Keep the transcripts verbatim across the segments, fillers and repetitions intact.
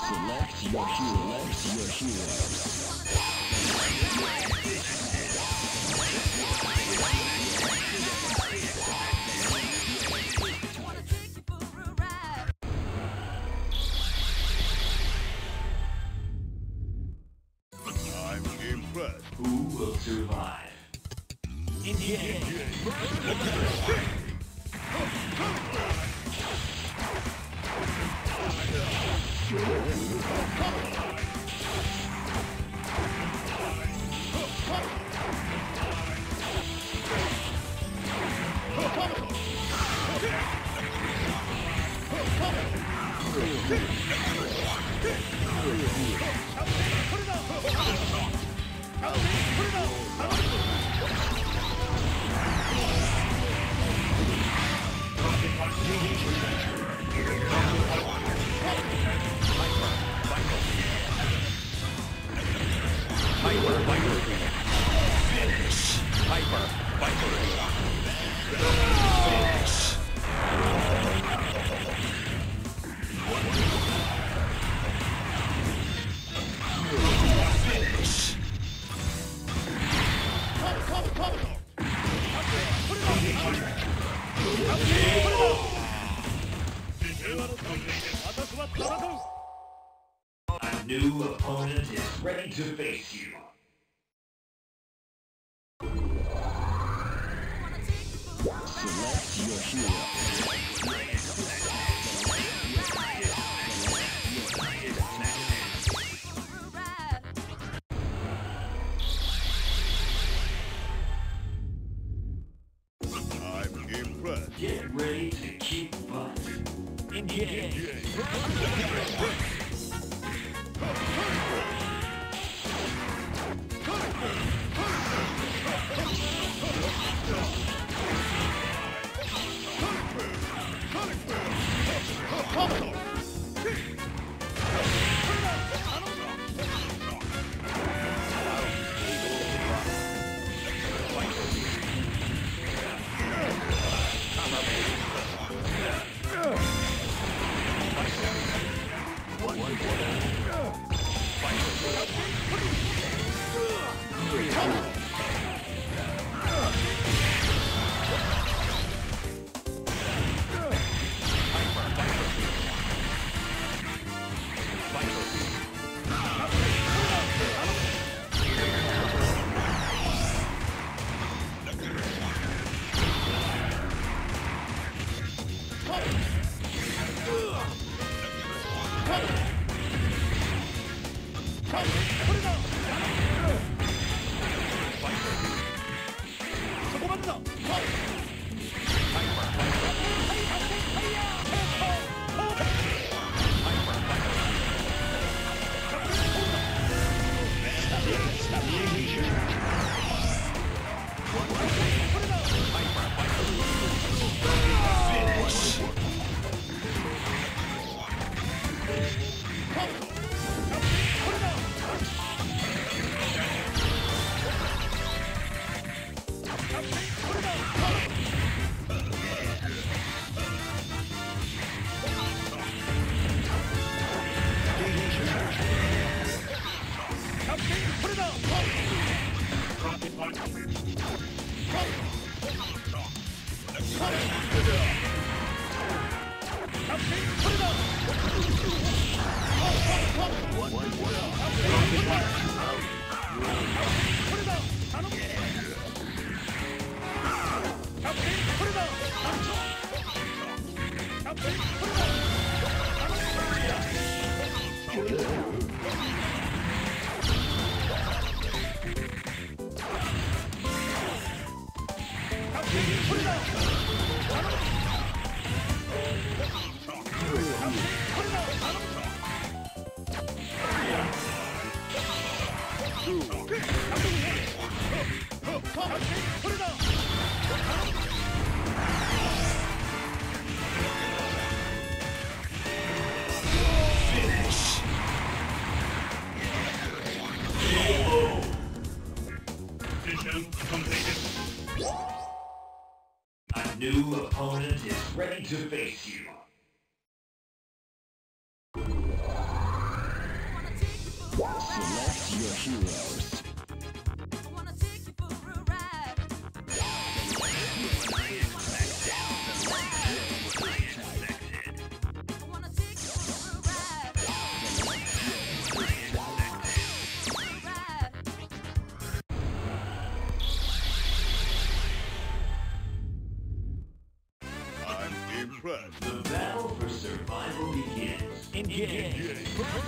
Select your hero. Select your hero. Who will survive? Engage! A new opponent is ready to face you. Select your hero. I'm impressed. Get ready to kick butt. Engage! A new opponent is ready to face you. heroes. Wanna take you for a ride. I wanna take you for a ride. I'm impressed. The battle for survival begins. Engage.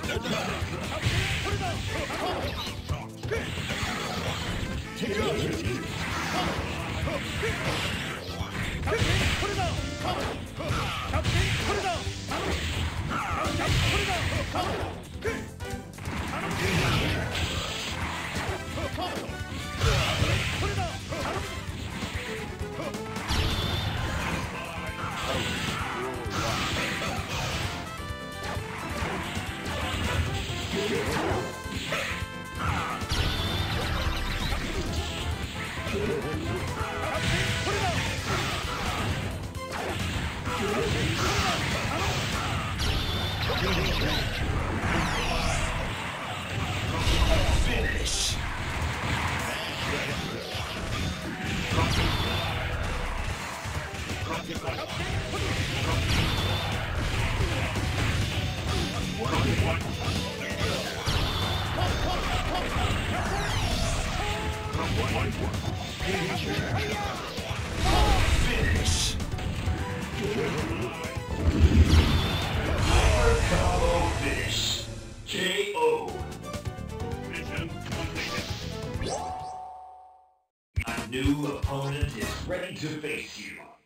Finish. Finish. Hyper combo finish. K O. Mission completed. A new opponent is ready to face you.